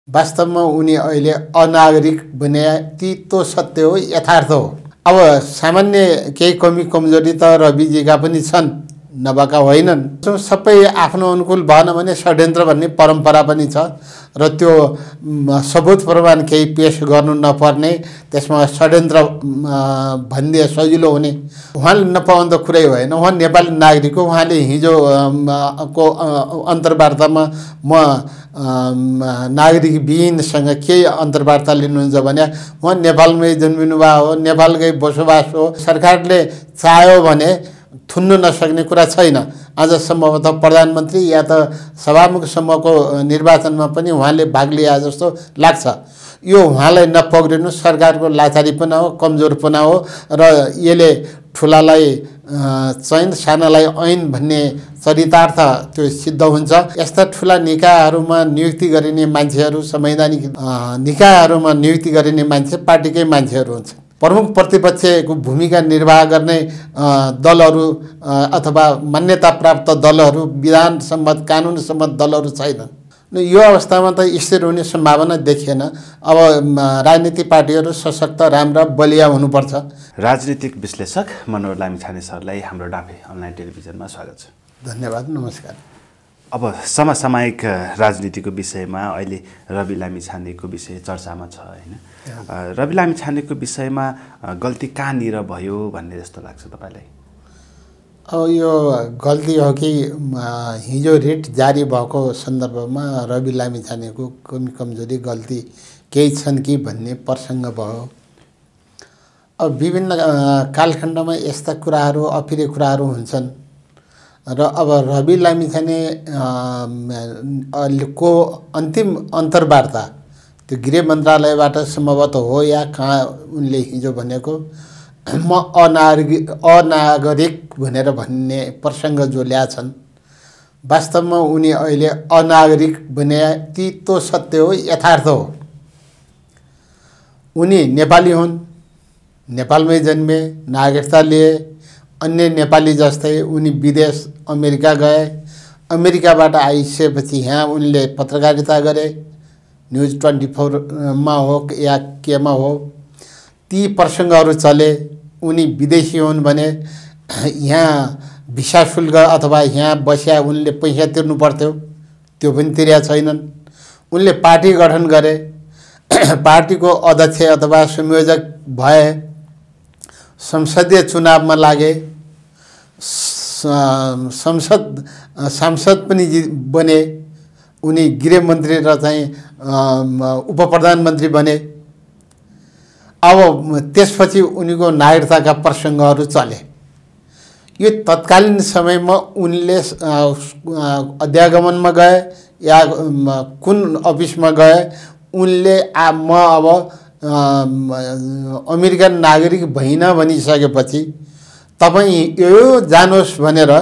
वास्तवमा उनी अहिले अनागरिक बने ती तो सत्य हो, यथार्थ हो। अब सामान्य केही कमी कमजोरी त रविजीका पनि छन्, नभएका होइनन्। सबै आफ्नो अनुकूल भएन भने षड्यन्त्र भन्ने परम्परा पनि छ र त्यो सबुत प्रमाण केही पेश गर्नु नपर्ने, त्यसमा षड्यन्त्र भन्ने सजिलो हुने उहाँले नपाउँदा कुरै भएन। उहाँ नेपाली नागरिक हो। उहाँले हिजो को अन्तर्वार्तामा म नागरिक विहीनसँग केही अन्तर्वार्ता लिनुहुन्छ भने उहाँ नेपालमै जन्मिनुभएको हो, नेपालकै बसोबास हो। सरकारले चाह्यो भने थुन्न नसक्ने कुरा छैन। आज सम्भवतः प्रधानमन्त्री या त सभामुखसम्मको निर्वाचनमा पनि उहाँले भाग लिए जस्तो लाग्छ। यो उहाँलाई नपक्रिनु सरकारको लाचारीपना हो, कमजोरपना हो र यसले ठुलालाई चैन सानालाई ऐन भन्ने चरितार्थ त्यो सिद्ध हुन्छ। यस्ता ठुला निकायहरूमा नियुक्ति गरिने मान्छेहरू, संवैधानिक निकायहरूमा नियुक्ति गरिने मान्छे पार्टीकै मान्छेहरू हुन्छ। प्रमुख प्रतिपक्षको भूमिका निर्वाह गर्ने दलहरू अथवा मान्यता प्राप्त दलहरू, विधान सम्मत कानुन सम्मत दलहरू छैनन्। यो अवस्थामा त स्थिर हुने सम्भावना देखिएन। अब राजनीतिक पार्टीहरू सशक्त, राम्रा, बलिया हुनुपर्छ। राजनीतिक विश्लेषक मनोहर लामिछाने सरलाई हाम्रो डाँफे अनलाइन टेलिभिजनमा स्वागत छ। धन्यवाद, नमस्कार। अब समसामयिक राजनीतिको विषयमा अहिले रवि लामिछानेको विषय चर्चामा छ हैन? रवि लामिछानेको विषयमा गल्ती कहाँनिर भयो भन्ने जस्तो लाग्छ तपाईलाई? अब यो गल्ती हो कि हिजो रिट जारी भएको सन्दर्भमा रवि लामिछानेको कमी कमजोरी गल्ती केही छन् कि भन्ने प्रसङ्ग भयो। अब विभिन्न कालखण्डमा यस्ता कुराहरू, अप्रिय कुराहरू हुन्छन् र अब रवि लामिछाने को अन्तिम अन्तर्वार्ता त्यो गृह मन्त्रालयबाट सम्भवतः हो या कहाँ उनले हिजो भनेको म अनागरिक भनेर भन्ने प्रसङ्ग जो ल्याछन्, वास्तवमा उनी अहिले अनागरिक बने ती तो सत्य हो, यथार्थ हो। उनी नेपाली हुन्, नेपालमै जन्मे, नागरिकता लिए। अन्य नेपाली जस्तै उनी विदेश अमेरिका गए। अमेरिकाबाट आइसकेपछि यहाँ उनले पत्रकारिता गरे, न्युज 24 मा हो या केमा हो। ती प्रसङ्गहरू चले। उनी विदेशी हुन् भने यहाँ भिसा शुल्क अथवा यहाँ बस्या उनले पैसा तिर्नु पर्थ्यो, त्यो पनि तिरेका छैनन्। उनले पार्टी गठन गरे, पार्टीको अध्यक्ष अथवा संयोजक भए, संसदीय चुनावमा लागे, सांसद पनि बने। उनी गृहमन्त्री र चाहिँ उप प्रधानमन्त्री बने। अब त्यसपछि उनीको नागरिकताका प्रसङ्गहरू चले। यो तत्कालीन समयमा उनले अध्यागमनमा गए या कुन अफिसमा गए, उनले म अब अमेरिकन नागरिक भइन भनिसकेपछि तपाईँ यो जानुहोस् भनेर,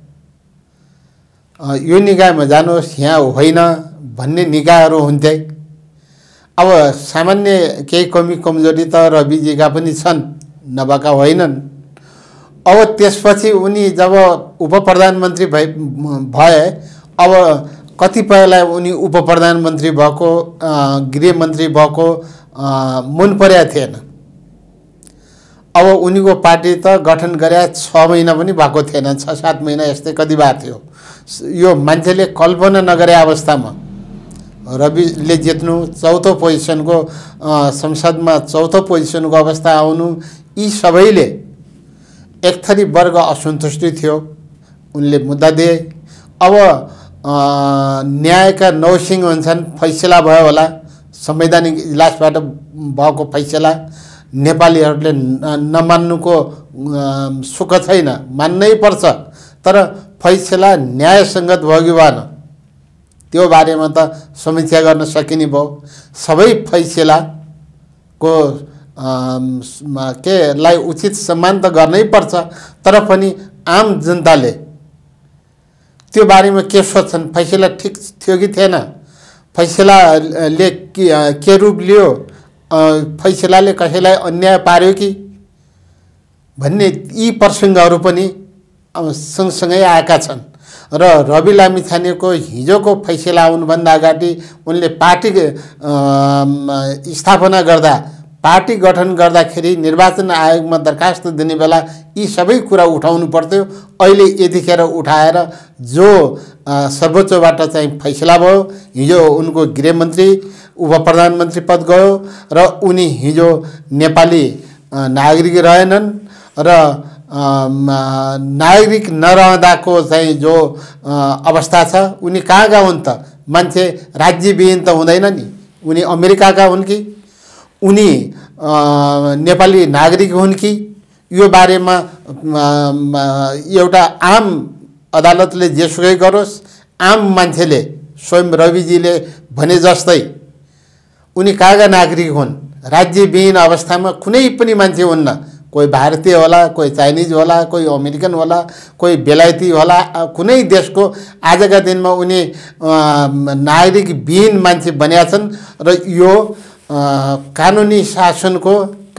यो निकायमा जानुहोस्, यहाँ होइन भन्ने निकायहरू हुन्थे। अब सामान्य केही कमी कमजोरी त रविजीका पनि छन्, नभएका होइनन्। अब त्यसपछि उनी जब उप प्रधानमन्त्री भए, अब कतिपयलाई उनी उप प्रधानमन्त्री भएको, गृहमन्त्री भएको मन परेका थिएन। अब उनीको पार्टी त गठन गरे 6 महिना पनि भएको थिएन, 6-7 महिना यस्तै कति भएको थियो। यो मान्छेले कल्पना नगरे अवस्थामा रविले जित्नु, चौथो पोजिसनको संसदमा चौथो पोजिसनको अवस्था आउनु, यी सबैले एक थरी वर्ग असन्तुष्टि थियो। उनले मुद्दा दिए। अब न्यायका 9 सिंह हुन्छन्, फैसला भयो होला, संवैधानिक इजलासबाट भएको फैसला। नेपालीहरूले नमान्नुको सुख छैन, मान्नै पर्छ, तर फैसला न्यायसङ्गत भयो कि भएन त्यो बारेमा त समीक्षा गर्न सकिने भयो। सबै फैसलाको के लाई उचित सम्मान त गर्नै पर्छ, तर पनि आम जनताले त्यो बारेमा के सोच्छन्? फैसला ठिक थियो कि थिएन? फैसलाले के रूप लियो? फैसलाले कसैलाई अन्याय पार्यो कि भन्ने यी प्रसङ्गहरू पनि सँगसँगै आएका छन् र रवि लामिछानेको हिजोको फैसला आउनुभन्दा अगाडि उनले पार्टी स्थापना गर्दा, पार्टी गठन गर्दाखेरि निर्वाचन आयोगमा दरखास्त दिने बेला यी सबै कुरा उठाउनु पर्थ्यो। अहिले यतिखेर उठाएर जो सर्वोच्चबाट चाहिँ फैसला भयो, हिजो उनको गृहमन्त्री उप प्रधानमन्त्री पद गयो र उनी हिजो नेपाली नागरिक रहेनन् र नागरिक नरहँदाको चाहिँ जो अवस्था छ, उनी कहाँका हुन् त? मान्छे राज्यविहीन त हुँदैन नि। उनी अमेरिकाका हुन् कि उनी नेपाली नागरिक हुन् कि यो बारेमा एउटा आम अदालतले जेसुकै गरोस्, आम मान्छेले स्वयं रविजीले भने जस्तै उनी कहाँका नागरिक हुन्? राज्यविहीन अवस्थामा कुनै पनि मान्छे हुन्न। कोही भारतीय होला, कोही चाइनिज होला, कोही अमेरिकन होला, कोही बेलायती होला, कुनै देशको आजका दिनमा उनी नागरिकविहीन मान्छे बनिया छन् र यो कानुनी शासनको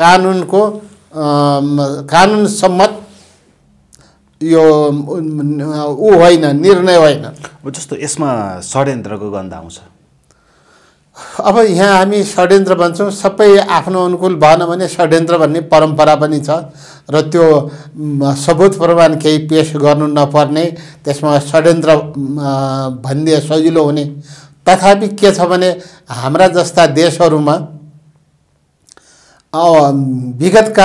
कानुन सम्मत यो होइन, निर्णय होइन। जस्तो यसमा षड्यन्त्रको गन्ध आउँछ। अब यहाँ हामी षड्यन्त्र भन्छौँ, सबै आफ्नो अनुकूल भएन भने षड्यन्त्र भन्ने परम्परा पनि छ र त्यो सबुत प्रमाण केही पेश गर्नु नपर्ने, त्यसमा षड्यन्त्र भन्ने सजिलो हुने। तथापि के छ भने हाम्रा जस्ता देशहरूमा विगतका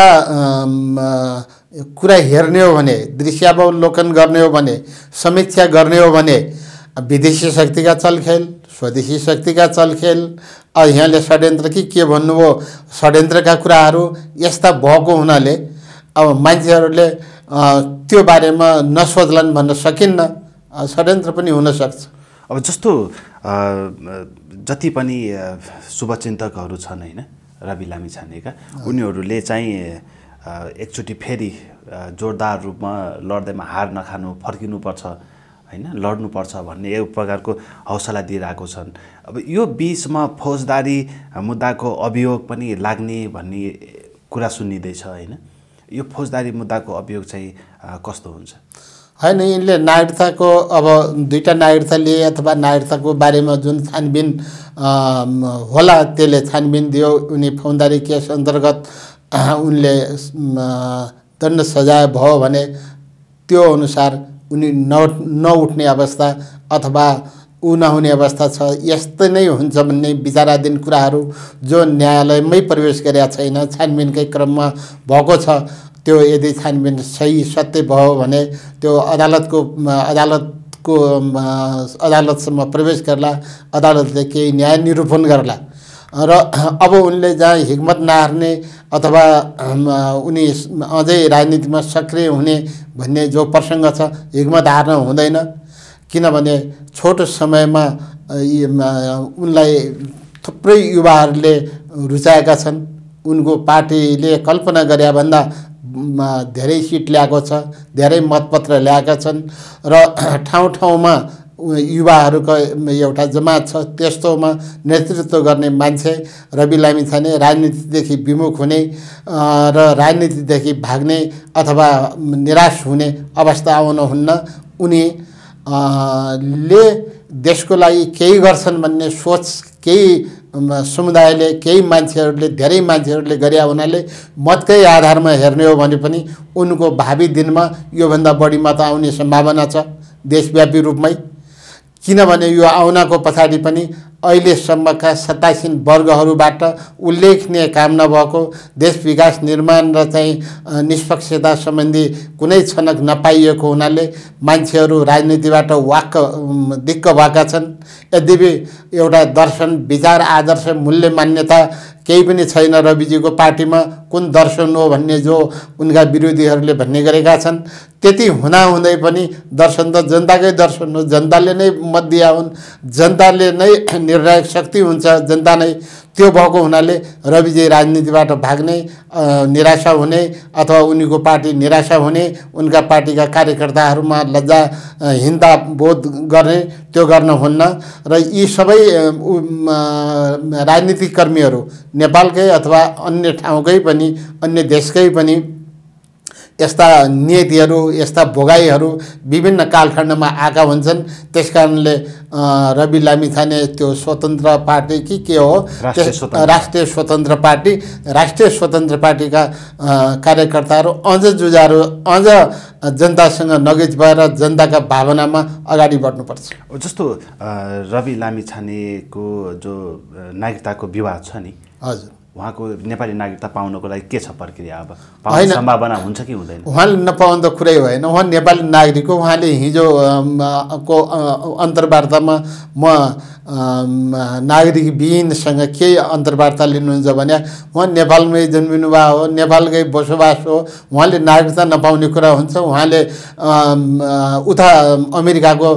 कुरा हेर्ने हो भने, दृश्यावलोकन गर्ने हो भने, समीक्षा गर्ने हो भने विदेशी शक्तिका चलखेल, स्वदेशी शक्तिका चलखेल, यहाँले षड्यन्त्र कि के भन्नुभयो, षड्यन्त्रका कुराहरू यस्ता भएको हुनाले अब मान्छेहरूले त्यो बारेमा नसोच्लान् भन्न सकिन्न। षड्यन्त्र पनि हुन सक्छ। अब जस्तो जति पनि शुभचिन्तकहरू छन् हैन रवि लामिछानेका, उनीहरूले चाहिँ एकचोटि फेरि जोरदार रूपमा लड्दैमा हार नखानु, फर्किनुपर्छ हैन, लड्नुपर्छ भन्ने एक प्रकारको हौसला दिइरहेको छन्। अब यो बीचमा फौजदारी मुद्दाको अभियोग पनि लाग्ने भन्ने कुरा सुनिँदैछ हैन। यो फौजदारी मुद्दाको अभियोग चाहिँ कस्तो हुन्छ? हैन, यिनले नागरिकताको अब दुईटा नागरिकता लिए अथवा नागरिकताको बारेमा जुन छानबिन होला त्यसले छानबिन दियो। उनी फौजदारी केस अन्तर्गत उनले दण्ड सजाय भयो भने त्यो अनुसार उनी नउठ्ने अवस्था अथवा ऊ नहुने अवस्था छ। यस्तै नै हुन्छ भन्ने विचाराधीन कुराहरू जो न्यायालयमै प्रवेश गरेका छैन, छानबिनकै क्रममा भएको छ, त्यो यदि छानबिन सही सत्य भयो भने त्यो अदालतसम्म प्रवेश गर्ला, अदालतले केही न्याय निरूपण गर्ला। र अब उनले जहाँ हिक्मत नहार्ने अथवा उनी अझै राजनीतिमा सक्रिय हुने भन्ने जो प्रसङ्ग छ, हिक्मत हार्न हुँदैन। किनभने छोटो समयमा उनलाई थुप्रै युवाहरूले रुचाएका छन्। उनको पार्टीले कल्पना गरे भन्दा धेरै सिट ल्याएको छ, धेरै मतपत्र ल्याएका छन् र ठाउँ ठाउँमा युवाहरूको एउटा जमात छ। त्यस्तोमा नेतृत्व गर्ने मान्छे रवि लामिछाने राजनीतिदेखि विमुख हुने र राजनीतिदेखि भाग्ने अथवा निराश हुने अवस्था आउन हुन्न। उनी ले देशको लागि केही गर्छन् भन्ने सोच केही समुदायले, केही मान्छेहरूले, धेरै मान्छेहरूले गरे हुनाले मतकै आधारमा हेर्ने हो भने पनि उनको भावी दिनमा योभन्दा बढी मत आउने सम्भावना छ देशव्यापी रूपमै। किनभने यो आउनको पछाडि पनि अहिलेसम्मका सत्तासीन वर्गहरूबाट उल्लेखनीय काम नभएको, देश विकास निर्माण र चाहिँ निष्पक्षता सम्बन्धी कुनै छनक नपाइएको हुनाले मान्छेहरू राजनीतिबाट दिक्क भएका छन्। यद्यपि एउटा दर्शन, विचार, आदर्श, मूल्य, मान्यता केही पनि छैन रविजीको पार्टीमा। कुन दर्शन हो भन्ने जो उनका विरोधीहरूले भन्ने गरेका छन्, त्यति हुँदाहुँदै पनि दर्शन त जनताकै दर्शन हो। जनताले नै मत दिया हुन्, जनताले नै निर्णायक शक्ति हुन्छ, जनता नै। त्यो भएको हुनाले रविजी राजनीतिबाट भाग्ने, निराशा हुने अथवा उनीको पार्टी निराशा हुने, उनका पार्टीका कार्यकर्ताहरूमा लज्जाहीनता बोध गर्ने, त्यो गर्न हुन्न। र यी सबै राजनीतिक कर्मीहरू नेपालकै अथवा अन्य ठाउँकै पनि, अन्य देशकै पनि यस्ता नीतिहरू यस्ता भोगाईहरू विभिन्न कालखण्डमा आएका हुन्छन्। त्यसकारणले रवि लामिछाने त्यो स्वतन्त्र पार्टी कि के हो राष्ट्रिय स्वतन्त्र पार्टीका कार्यकर्ताहरू अझ जुझारू अझ जनतासँग नजिक भएर जनताका भावनामा अगाडि बढ्नुपर्छ। जस्तो रवि लामिछानेको जो नागरिकताको विवाद छ नि, हजुर, उहाँको नेपाली नागरिकता पाउनको लागि के छ प्रक्रिया? अब पाउने सम्भावना हुन्छ कि हुँदैन? उहाँले नपाउनु त कुरै होइन। उहाँ नेपाली नागरिक हो। उहाँले हिजो को अन्तर्वार्तामा म नागरिकविहीनसँग के अन्तर्वार्ता लिनुहुन्छ भने उहाँ नेपालमै जन्मिनुभएको हो, नेपालकै बसोबास हो, उहाँले नागरिकता नपाउने कुरा हुन्छ। उहाँले उता अमेरिकाको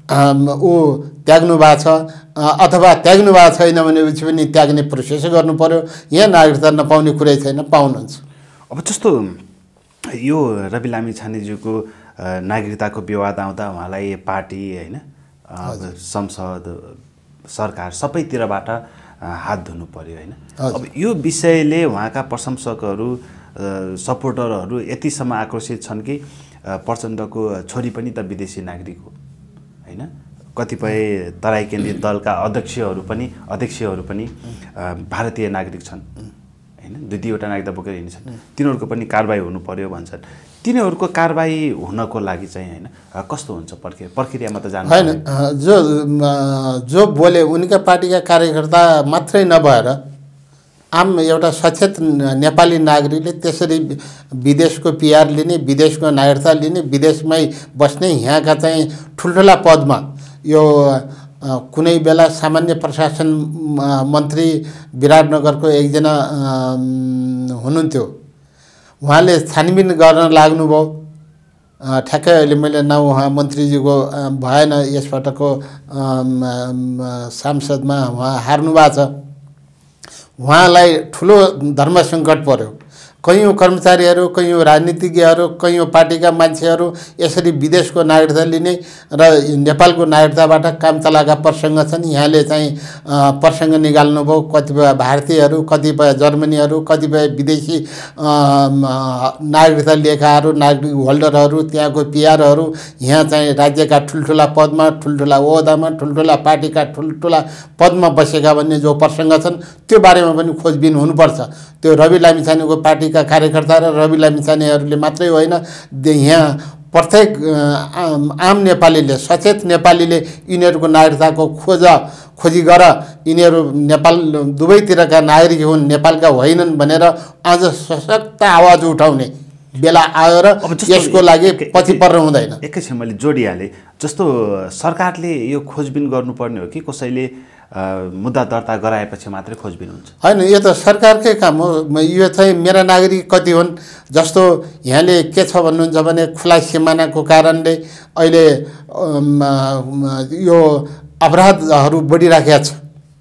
त्याग्नु भएको छ अथवा त्याग्नु भएको छैन भनेपछि पनि त्याग्ने प्रोसेस गर्नु पर्यो। यहाँ नागरिकता नपाउने कुरै छैन, पाउनुहुन्छ। अब जस्तो यो रवि लामिछानेज्यूको नागरिकताको विवाद आउँदा उहाँलाई पार्टी होइन संसद सरकार सबैतिरबाट हात धुनु पर्यो होइन। अब यो विषयले उहाँका प्रशंसकहरू सपोर्टरहरू यतिसम्म आक्रोशित छन् कि प्रचण्डको छोरी पनि त विदेशी नागरिक हो होइन। कतिपय तराई केन्द्रित दलका अध्यक्षहरू पनि भारतीय नागरिक छन् होइन, 2-2वटा नागरिकता बोकेर हिँड्छन्। तिनीहरूको पनि कारबाही हुनु पर्यो भन्छन्। तिनीहरूको कारबाही हुनको लागि चाहिँ होइन कस्तो हुन्छ प्रक्रियामा त जानु होइन। जो बोले उनका पार्टीका कार्यकर्ता मात्रै नभएर आम एउटा सचेत नेपाली नागरिकले त्यसरी विदेशको पिआर लिने, विदेशको नागरिकता लिने, विदेशमै बस्ने, यहाँका चाहिँ ठुल्ठुला पदमा यो कुनै बेला सामान्य प्रशासन मन्त्री विराटनगरको एकजना हुनुहुन्थ्यो, उहाँले छानबिन गर्न लाग्नुभयो। ठ्याक्कै अहिले मैले नाउँ उहाँ मन्त्रीजीको भएन, यसपटकको सांसदमा उहाँ हार्नु भएको छ। उहाँलाई ठुलो धर्मसङ्कट पर्यो। कैयौँ कर्मचारीहरू, कैयौँ राजनीतिज्ञहरू, कैयौँ पार्टीका मान्छेहरू यसरी विदेशको नागरिकता लिने र नेपालको नागरिकताबाट काम चलाएका प्रसङ्ग छन्। यहाँले चाहिँ प्रसङ्ग निकाल्नुभयो। कतिपय भारतीयहरू, कतिपय जर्मनीहरू, कतिपय विदेशी नागरिकता लिएकाहरू, नागरिक होल्डरहरू, त्यहाँको पिआरहरू यहाँ चाहिँ राज्यका ठुल्ठुला पदमा, ठुल्ठुला ओहदामा, ठुल्ठुला पार्टीका ठुल्ठुला पदमा बसेका भन्ने जो प्रसङ्ग छन् त्यो बारेमा पनि खोजबिन हुनुपर्छ। त्यो रवि लामिछानेको पार्टीका कार्यकर्ता र रवि लामिछानेहरूले मात्रै होइन, यहाँ प्रत्येक आम नेपालीले, सचेत नेपालीले यिनीहरूको नागरिकताको खोजी गर, यिनीहरू नेपाल दुवैतिरका नागरिक हुन्, नेपालका होइनन् भनेर आज सशक्त आवाज उठाउने बेला आयो र यसको लागि पछि पर्नु हुँदैन। एकैछिन मैले जोडिहालेँ। जस्तो सरकारले यो खोजबिन गर्नुपर्ने हो कि कसैले मुद्दा दर्ता गराएपछि मात्रै खोजबिन हुन्छ? होइन, यो त सरकारकै काम हो। यो चाहिँ मेरा नागरिक कति हुन्, जस्तो यहाँले के छ भन्नुहुन्छ भने खुला सिमानाको कारणले अहिले यो अपराधहरू बढिराखेका छ,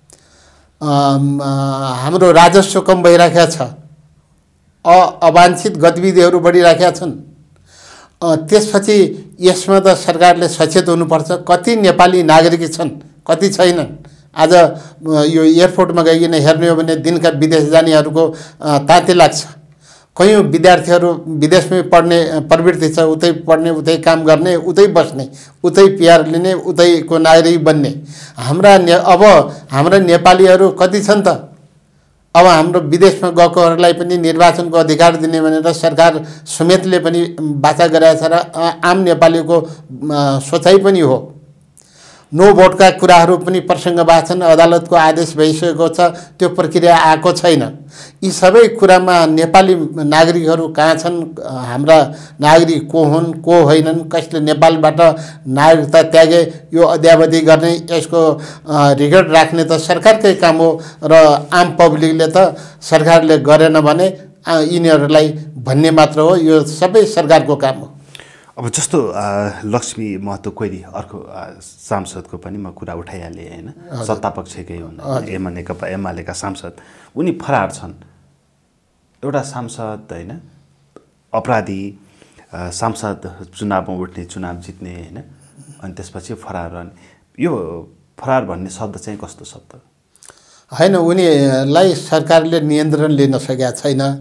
हाम्रो राजस्व कम भइराखेका छ, अवांछित गतिविधिहरू बढिराखेका छन्। त्यसपछि यसमा त सरकारले सचेत हुनुपर्छ। कति नेपाली नागरिक छन्, कति छैनन्। आज यो एयरपोर्टमा गइकन हेर्ने हो भने दिनका विदेश जानेहरूको ताते लाग्छ। कैयौँ विद्यार्थीहरू विदेशमै पढ्ने प्रवृत्ति छ, उतै पढ्ने, उतै काम गर्ने, उतै बस्ने, उतै पिआर लिने, उतैको नागरिक बन्ने। अब हाम्रा नेपालीहरू कति छन् त? अब हाम्रो विदेशमा गएकोहरूलाई पनि निर्वाचनको अधिकार दिने भनेर सरकार समेतले पनि वाचा गरेको छ र आम नेपालीको सोचाइ पनि हो। नो भोटका कुराहरू पनि प्रसङ्ग भएको छन्, अदालतको आदेश भइसकेको छ, त्यो प्रक्रिया आएको छैन। यी सबै कुरामा नेपाली नागरिकहरू कहाँ छन्, हाम्रा नागरिक को हुन्, को होइनन्, कसले नेपालबाट नागरिकता त्यागे, यो अद्यावधि गर्ने, यसको रिकर्ड राख्ने त सरकारकै काम हो र आम पब्लिकले त सरकारले गरेन भने यिनीहरूलाई भन्ने मात्र हो। यो सबै सरकारको काम हो। अब जस्तो लक्ष्मी महतो कोइरी अर्को सांसदको पनि म कुरा उठाइहालेँ होइन, सत्तापक्षकै हुन्, नेकपा एमालेका सांसद, उनी फरार छन्। एउटा सांसद होइन अपराधी, सांसद चुनावमा उठ्ने, चुनाव जित्ने होइन, अनि त्यसपछि फरार रहने, यो फरार भन्ने शब्द चाहिँ कस्तो शब्द? होइन, उनीलाई सरकारले नियन्त्रण लिन सकेका छैन।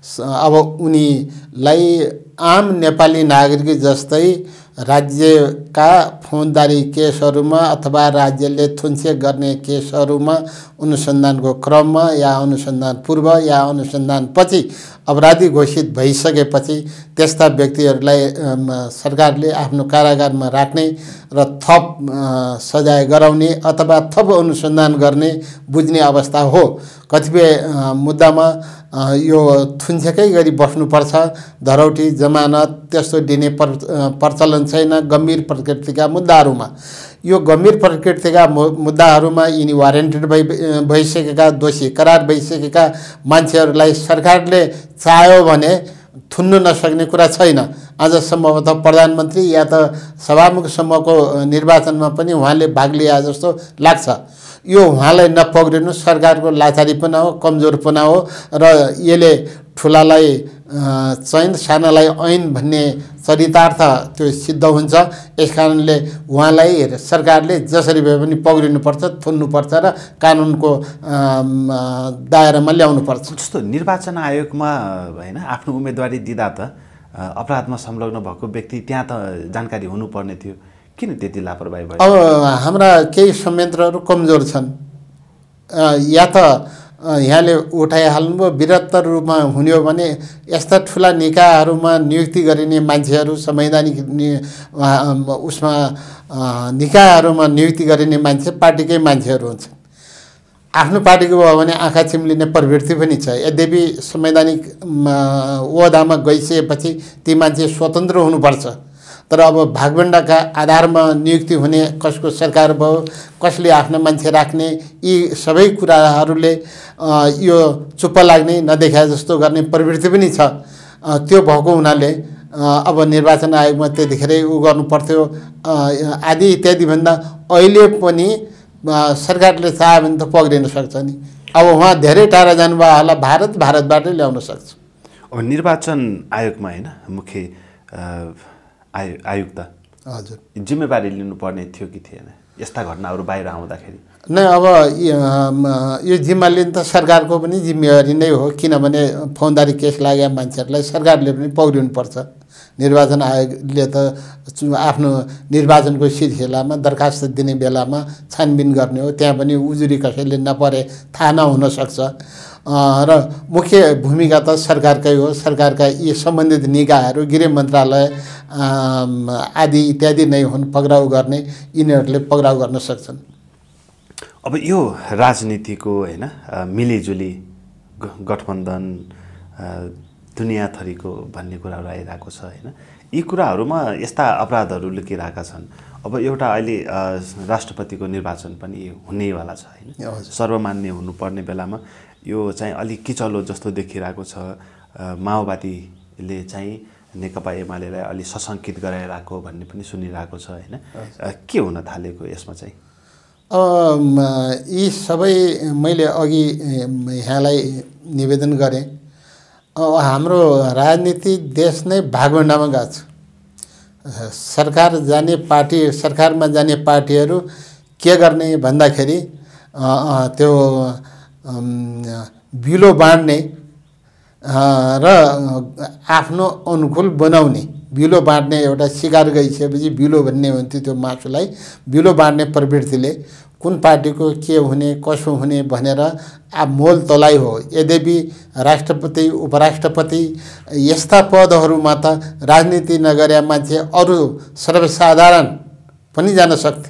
अब उनीलाई आम नेपाली नागरिक जस्तै राज्यका फौजदारी केसहरूमा अथवा राज्यले थुन्से गर्ने केसहरूमा अनुसन्धानको क्रममा या अनुसन्धान पूर्व या अनुसन्धानपछि अपराधी घोषित भइसकेपछि त्यस्ता व्यक्तिहरूलाई सरकारले आफ्नो कारागारमा राख्ने र थप सजाय गराउने अथवा थप अनुसन्धान गर्ने बुझ्ने अवस्था हो। कतिपय मुद्दामा यो थुन्सेकै गरी बस्नुपर्छ, धरौटी जमानत त्यस्तो दिने प्रचलन छैन। गम्भीर प्रकृतिका मुद्दाहरूमा यो गम्भीर प्रकृतिका मुद्दाहरूमा यिनी वारेन्टेड भइसकेका दोषी करार भइसकेका मान्छेहरूलाई सरकारले चाह्यो भने थुन्नु नसक्ने कुरा छैन। आज सम्भवतः प्रधानमन्त्री या त सभामुखसम्मको निर्वाचनमा पनि उहाँले भाग लिए जस्तो लाग्छ। यो उहाँलाई नपक्रिनु सरकारको लाचारीपना हो, कमजोरपना हो र यसले ठुलालाई चैन सानालाई ऐन भन्ने चरितार्थ त्यो सिद्ध हुन्छ। यसकारणले उहाँलाई सरकारले जसरी भए पनि पक्रिनुपर्छ, थुन्नुपर्छ र कानुनको दायरामा ल्याउनुपर्छ। जस्तो निर्वाचन आयोगमा हैन आफ्नो उम्मेदवारी दिँदा त अपराधमा संलग्न भएको व्यक्ति त्यहाँ त जानकारी हुनुपर्ने थियो, किन त्यति लापरवाही भयो? अब हाम्रा केही संयन्त्रहरू कमजोर छन्, या त यहाँले उठाइहाल्नुभयो विरत्तर रूपमा हुने हो भने यस्ता ठुला निकायहरूमा नियुक्ति गरिने मान्छेहरू संवैधानिक उसमा निकायहरूमा नियुक्ति गरिने मान्छे पार्टीकै मान्छेहरू हुन्छन्। आफ्नो पार्टीको भयो भने आँखा चिम्लिने प्रवृत्ति पनि छ। यद्यपि संवैधानिक ओहदामा गइसकेपछि ती मान्छे स्वतन्त्र हुनुपर्छ। तर अब भागभण्डाका आधारमा नियुक्ति हुने, कसको सरकार भयो, कसले आफ्नो मान्छे राख्ने, यी सबै कुराहरूले यो चुप्प लाग्ने नदेखाए जस्तो गर्ने प्रवृत्ति पनि छ। त्यो भएको हुनाले अब निर्वाचन आयोगमा त्यतिखेरै उ गर्नुपर्थ्यो आदि इत्यादि भन्दा अहिले पनि सरकारले चाह्यो भने त पक्रिन सक्छ नि। अब उहाँ धेरै टाढा जानुभयो होला, भारतबाटै ल्याउन सक्छ। अब निर्वाचन आयोगमा हैन मुख्य आयुक्त हजुर जिम्मेवारी लिनुपर्ने थियो कि थिएन यस्ता घटनाहरू बाहिर आउँदाखेरि? नै अब यो जिम्मा लिनु त सरकारको पनि जिम्मेवारी नै हो, किनभने फौजदारी केस लागेका मान्छेहरूलाई सरकारले पनि पक्रिनुपर्छ। निर्वाचन आयोगले त आफ्नो निर्वाचनको सिलसिलामा दरखास्त दिने बेलामा छानबिन गर्ने हो, त्यहाँ पनि उजुरी कसैले नपरे थाहा नहुन सक्छ र मुख्य भूमिका त सरकारकै हो। सरकारका यी सम्बन्धित निकायहरू गृह मन्त्रालय आदि इत्यादि नै हुन् पक्राउ गर्ने, यिनीहरूले पक्राउ गर्न सक्छन्। अब यो राजनीतिको हैन मिलिजुली गठबन्धन दुनियाँ थरीको भन्ने कुराहरू आइरहेको छ हैन, यी कुराहरूमा यस्ता अपराधहरू लुकिरहेका छन्। अब एउटा अहिले राष्ट्रपतिको निर्वाचन पनि हुनेवाला छ हैन, सर्वमान्य हुनुपर्ने बेलामा यो चाहिँ अलिक किचलो जस्तो देखिरहेको छ। माओवादीले चाहिँ नेकपा एमालेलाई अलि सशङ्कित गराइरहेको भन्ने पनि सुनिरहेको छ हैन, के हुन थालेको यसमा चाहिँ? यी सबै मैले अघि यहाँलाई निवेदन गरेँ। हाम्रो राजनीति देश नै भागभण्डामा गएको छ। सरकार जाने पार्टी, सरकारमा जाने पार्टीहरू के गर्ने भन्दाखेरि त्यो बिलो बाँड्ने र आफ्नो अनुकूल बनाउने, बिलो बाँड्ने एउटा शिकार गइसकेपछि बिलो भन्ने हुन्थ्यो त्यो मासुलाई, बिलो बाँड्ने प्रवृत्तिले कुन पार्टीको के हुने कसो हुने भनेर मोल तोलाइ हो। यद्यपि राष्ट्रपति उपराष्ट्रपति यस्ता पदहरूमा त राजनीति नगरे मान्छे अरू सर्वसाधारण पनि जान सक्थे,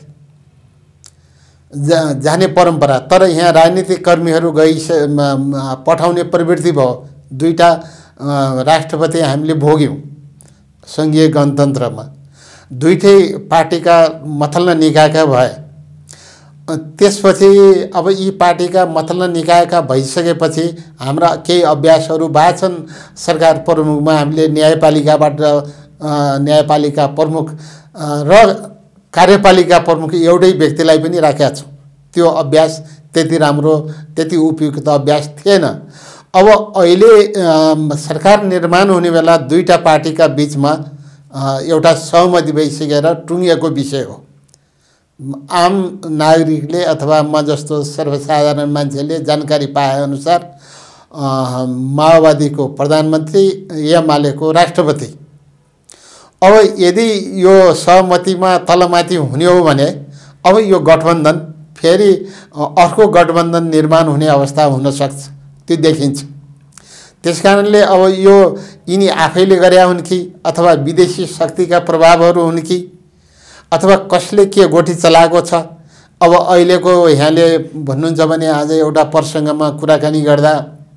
जाने परम्परा। तर यहाँ राजनीतिक कर्मीहरू पठाउने प्रवृत्ति भयो। दुईटा राष्ट्रपति हामीले भोग्यौँ सङ्घीय गणतन्त्रमा, दुईटै पार्टीका मथल्न निकायका भए। त्यसपछि अब यी पार्टीका मथल्न निकायका भइसकेपछि हाम्रा केही अभ्यासहरू भएछन्। सरकार प्रमुखमा हामीले न्यायपालिकाबाट न्यायपालिका प्रमुख र कार्यपालिका प्रमुख एउटै व्यक्तिलाई पनि राखेका छौँ। त्यो अभ्यास त्यति राम्रो, त्यति उपयुक्त अभ्यास थिएन। अब अहिले सरकार निर्माण हुने बेला दुईटा पार्टीका बिचमा एउटा सहमति भइसकेर टुङ्गिएको विषय हो। आम नागरिकले अथवा म जस्तो सर्वसाधारण मान्छेले जानकारी पाए अनुसार माओवादीको प्रधानमन्त्री, एमालेको राष्ट्रपति। अब यदि यो सहमतिमा तलमाथि हुने हो भने अब यो गठबन्धन फेरि अर्को गठबन्धन निर्माण हुने अवस्था हुन सक्छ, त्यो देखिन्छ। त्यसकारणले अब यो यिनी आफैले गरे हुन् कि अथवा विदेशी शक्तिका प्रभावहरू हुन् कि अथवा कसले के गोठी चलाएको छ। अब अहिलेको यहाँले भन्नुहुन्छ भने आज एउटा प्रसङ्गमा कुराकानी गर्दा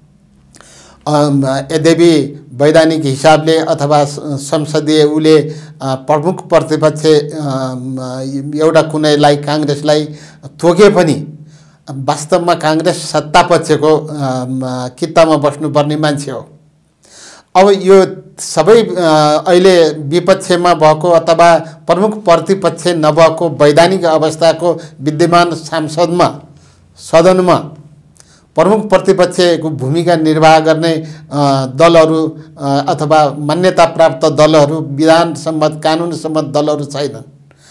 यद्यपि वैधानिक हिसाबले अथवा संसदीय उसले प्रमुख प्रतिपक्ष एउटा कुनैलाई काङ्ग्रेसलाई तोके पनि वास्तवमा काङ्ग्रेस सत्तापक्षको कित्तामा बस्नुपर्ने मान्छे हो। अब यो सबै अहिले विपक्षमा भएको अथवा प्रमुख प्रतिपक्ष नभएको वैधानिक अवस्थाको विद्यमान सदनमा प्रमुख प्रतिपक्षको भूमिका निर्वाह गर्ने दलहरू अथवा मान्यता प्राप्त दलहरू, विधान सम्मत कानुन सम्मत दलहरू छैनन्।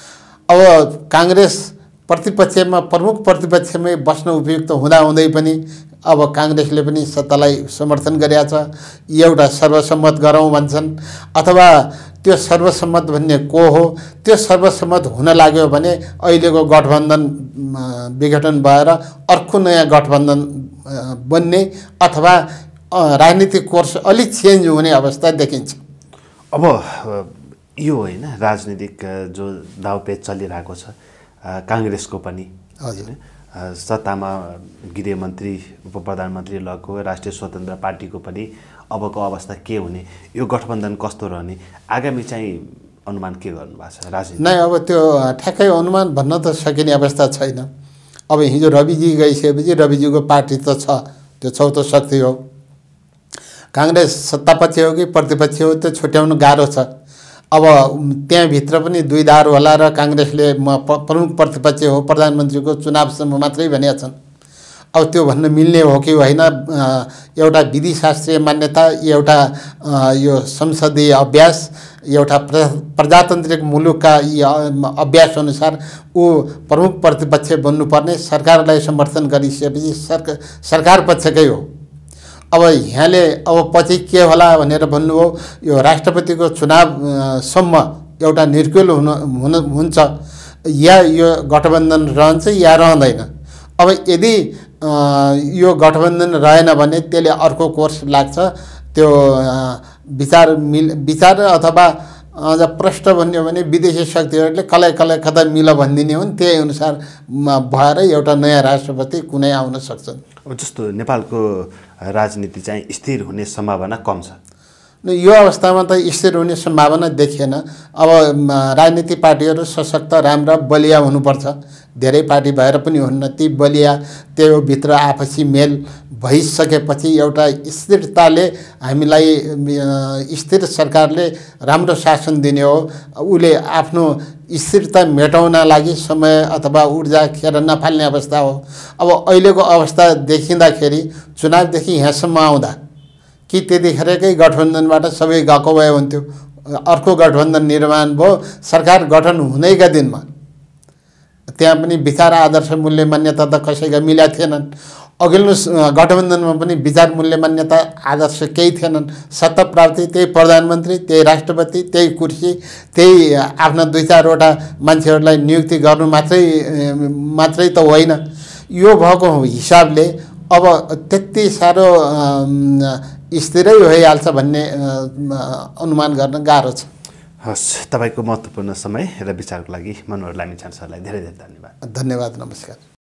अब काङ्ग्रेस प्रतिपक्षमा प्रमुख प्रतिपक्षमै बस्न उपयुक्त हुँदाहुँदै पनि अब काङ्ग्रेसले पनि सत्तालाई समर्थन गरेका छ। एउटा सर्वसम्मत गरौँ भन्छन् अथवा त्यो सर्वसम्मत भन्ने को हो, त्यो सर्वसम्मत हुन लाग्यो भने अहिलेको गठबन्धन विघटन भएर अर्को नयाँ गठबन्धन बन्ने अथवा राजनीतिक कोर्स अलिक चेन्ज हुने अवस्था देखिन्छ। अब यो होइन राजनीतिक जो दाउपेच चलिरहेको छ काङ्ग्रेसको पनि, हजुर, सत्तामा गृहमन्त्री उप प्रधानमन्त्री लगको राष्ट्रिय स्वतन्त्र पार्टीको पनि अबको अवस्था के हुने, यो गठबन्धन कस्तो रहने, आगामी चाहिँ अनुमान के गर्नुभएको छ राजनीति? नै अब त्यो ठ्याक्कै अनुमान भन्न त सकिने अवस्था छैन। अब हिजो रविजी गइसकेपछि रविजीको पार्टी त छ, त्यो चौथो शक्ति हो। काङ्ग्रेस सत्तापक्ष हो कि प्रतिपक्ष हो त्यो छुट्याउनु गाह्रो छ। अब त्यहाँभित्र पनि दुई धार होला र काङ्ग्रेसले प्रमुख प्रतिपक्ष हो, प्रधानमन्त्रीको चुनावसम्म मात्रै भनेका छन्। अब त्यो भन्न मिल्ने हो कि होइन, एउटा विधिशास्त्रीय मान्यता, एउटा यो संसदीय अभ्यास, एउटा प्रजातान्त्रिक मुलुकका अभ्यास अनुसार ऊ प्रमुख प्रतिपक्ष बन्नुपर्ने, सरकारलाई समर्थन गरिसकेपछि सरकार पक्षकै हो। अब यहाँले अब पछि के होला भनेर भन्नुभयो, यो राष्ट्रपतिको चुनावसम्म एउटा निर्क्युल हुन्छ या यो गठबन्धन रहन्छ या रहँदैन। अब यदि यो गठबन्धन रहेन भने त्यसले अर्को कोर्स लाग्छ। त्यो विचार अथवा अझ प्रष्ट भन्यो भने विदेशी शक्तिहरूले कलै कता मिल भनिदिने हुन्, त्यही अनुसार भएर एउटा नयाँ राष्ट्रपति कुनै आउन सक्छन्। जस्तो नेपालको राजनीति चाहिँ स्थिर हुने सम्भावना कम छ। यो अवस्थामा त स्थिर हुने सम्भावना देखिएन। अब राजनीतिक पार्टीहरू सशक्त, राम्रा, बलिया हुनुपर्छ। धेरै पार्टी भएर पनि हुन्न, ती बलिया, त्यो भित्र आपसी मेल भइसकेपछि एउटा स्थिरताले हामीलाई स्थिर सरकारले राम्रो शासन दिने हो। उसले आफ्नो स्थिरता मेटाउन लागि समय अथवा ऊर्जा खेर नफाल्ने अवस्था हो। अब अहिलेको अवस्था देखिँदाखेरि चुनावदेखि यहाँसम्म आउँदा कि त्यतिखेरकै गठबन्धनबाट सबै गएको भए हुन्थ्यो, अर्को गठबन्धन निर्माण भयो। सरकार गठन हुँदैका दिनमा त्यहाँ पनि विचार, आदर्श, मूल्य, मान्यता त कसैका मिलेका थिएनन्। अघिल्लो गठबन्धनमा पनि विचार, मूल्य, मान्यता, आदर्श केही थिएनन्। सत्ता प्राप्ति त्यही प्रधानमन्त्री, त्यही राष्ट्रपति, त्यही कुर्सी, त्यही आफ्ना दुई चारवटा मान्छेहरूलाई नियुक्ति गर्नु मात्रै त होइन। यो भएको हिसाबले अब त्यति साह्रो स्थिरै भइहाल्छ भन्ने अनुमान गर्न गाह्रो छ। हस्, तपाईँको महत्त्वपूर्ण समय र विचारको लागि मनोहर लामिछाने सरलाई धेरै धेरै धन्यवाद। धन्यवाद, नमस्कार।